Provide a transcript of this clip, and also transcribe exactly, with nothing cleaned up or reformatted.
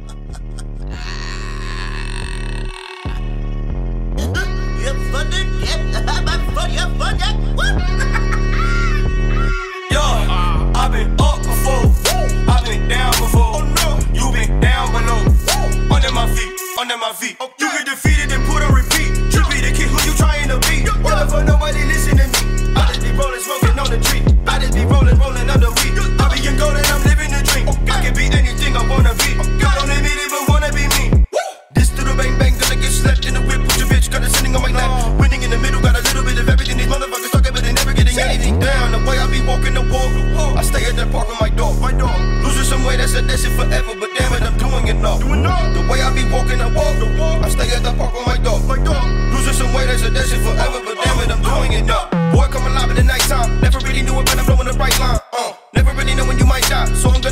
Yo, I've been up before, I've been down before. You been down below, under my feet, under my feet. You get defeated and put on repeat. Trippy the kid who you trying to be. Whatever, nobody listen to me. I just be rolling, smoking on the tree. I just be rolling, rolling up the weed. I be in gold and I'm living the dream. I can be anything I wanna be. God don't admit it, but wanna be me. This to the bang bang, gonna get slapped in the whip. Put your bitch, got it sitting on my lap. Winning in the middle, got a little bit of everything. These motherfuckers talking, but they never getting anything down. The way I be walking the walk, I stay at that park with my dog. My dog losing some weight, that's a that shit forever. But damn it, I'm doing it now. The way I be walking the walk, I stay at the park with my dog. My dog losing some weight, that's a that shit forever. But damn it, I'm doing it now. Boy, come alive in the nighttime. Never really knew it, but I'm blowing the right line. Uh, never really know when you might die. So I'm